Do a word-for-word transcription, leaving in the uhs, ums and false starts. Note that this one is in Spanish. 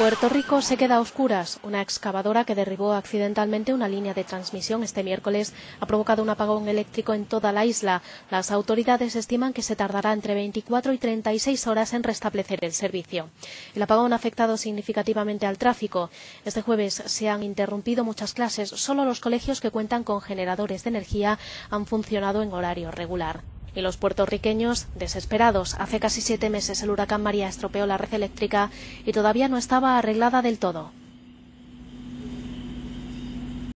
Puerto Rico se queda a oscuras. Una excavadora que derribó accidentalmente una línea de transmisión este miércoles ha provocado un apagón eléctrico en toda la isla. Las autoridades estiman que se tardará entre veinticuatro y treinta y seis horas en restablecer el servicio. El apagón ha afectado significativamente al tráfico. Este jueves se han interrumpido muchas clases. Solo los colegios que cuentan con generadores de energía han funcionado en horario regular. Y los puertorriqueños, desesperados. Hace casi siete meses el huracán María estropeó la red eléctrica y todavía no estaba arreglada del todo.